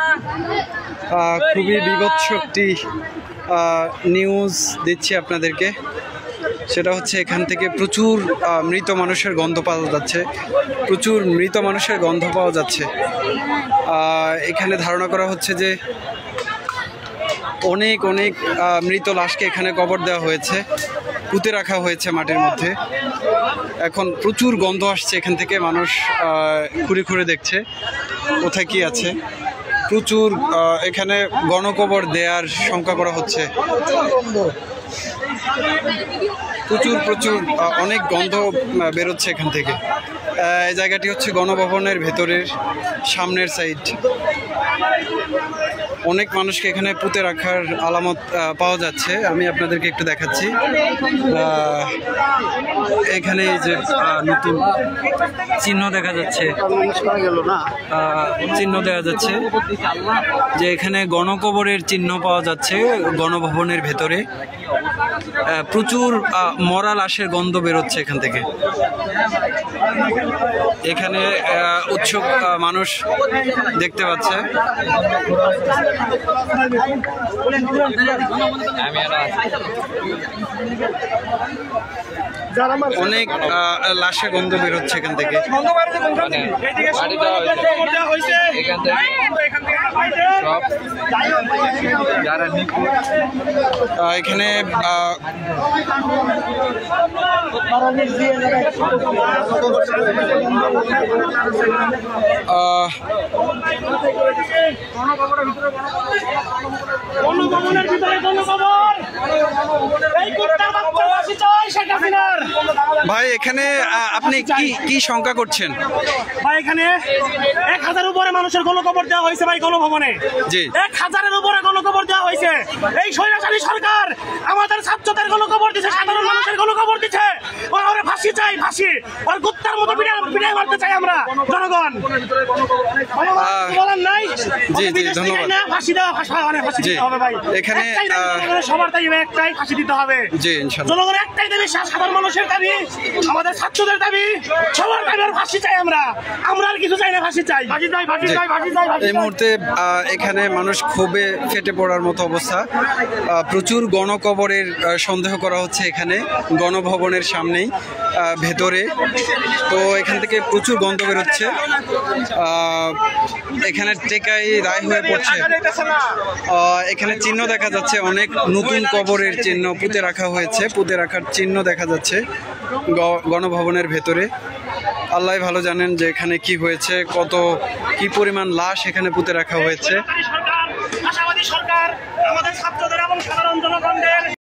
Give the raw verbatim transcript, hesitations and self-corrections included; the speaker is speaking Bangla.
খুবই বিভৎস একটি নিউজ দিচ্ছি আপনাদেরকে। সেটা হচ্ছে এখান থেকে প্রচুর মৃত মানুষের গন্ধ পাওয়া যাচ্ছে, প্রচুর মৃত মানুষের গন্ধ পাওয়া যাচ্ছে। এখানে ধারণা করা হচ্ছে যে অনেক অনেক মৃত লাশকে এখানে কবর দেওয়া হয়েছে, পুঁতে রাখা হয়েছে মাটির মধ্যে। এখন প্রচুর গন্ধ আসছে এখান থেকে, মানুষ ঘুরে ঘুরে দেখছে কোথায় কি আছে। প্রচুর এখানে গণকবর দেওয়ার শঙ্কা করা হচ্ছে, প্রচুর প্রচুর অনেক গন্ধ বেরোচ্ছে এখান থেকে। এই জায়গাটি হচ্ছে গণভবনের ভেতরের সামনের সাইড। অনেক মানুষকে এখানে পুঁতে রাখার আলামত পাওয়া যাচ্ছে, আমি আপনাদেরকে একটু দেখাচ্ছি। এখানে এই যে নতুন চিহ্ন দেখা যাচ্ছে, চিহ্ন দেখা যাচ্ছে যে এখানে গণকবরের চিহ্ন পাওয়া যাচ্ছে গণভবনের ভেতরে। প্রচুর মরা লাশের গন্ধ বেরোচ্ছে এখান থেকে। এখানে উৎসুক মানুষ দেখতে পাচ্ছে। অনেক লাশের গন্ধ বেরোচ্ছে এখান থেকে। এখানে ভাই এখানে আপনি কি কি শঙ্কা করছেন? ভাই এখানে এক হাজার উপরে মানুষের গণকবর দেওয়া হয়েছে ভাই গণভবনে। জি, এক হাজারের উপরে গণকবর দেওয়া হয়েছে। এই স্বৈরাচারী সরকার আমাদের ছাত্রদের গণকবর দিচ্ছে, সাধারণ মানুষের গণকবর দিচ্ছে। ওরা ফাঁসি চাই, ফাঁসি। ওর কুত্তার মতো বিদায় মারতে চাই আমরা জনগণ। বলার নাই। জি জি ধন্যবাদ। ফাঁসি দেওয়া, ফাঁসি দিতে হবে ভাই। এখানে সবার দাবি একটাই, ফাঁসি দিতে হবে। জি ইনশাআল্লাহ। জনগণের একটাই দাবি, সাধারণ মানুষের দাবি, আমাদের ছাত্রদের দাবি, সবার দাবি ফাঁসি চাই। আমরা আমরা আর কিছু চাই না, ফাঁসি চাই, ফাঁসি চাই, ফাঁসি চাই, ফাঁসি চাই। এই মুহূর্তে এখানে মানুষ ক্ষোভে ফেটে পড়ার মতো অবস্থা। প্রচুর গণকবরের সন্দেহ করা হচ্ছে এখানে গণভবনের সামনেই ভেতরে। তো এখান থেকে প্রচুর গন্ধ বেরোচ্ছে। এখানে টেকাই রায় হয়ে পড়ছে। এখানে চিহ্ন দেখা যাচ্ছে, অনেক নতুন কবরের চিহ্ন পুঁতে রাখা হয়েছে, পুঁতে রাখার চিহ্ন দেখা যাচ্ছে গণভবনের ভেতরে। আল্লাহ ভালো জানেন যে এখানে কি হয়েছে, কত কি পরিমাণ লাশ এখানে পুঁতে রাখা হয়েছে। আশাবাদী সরকার আমাদের ছাত্রদের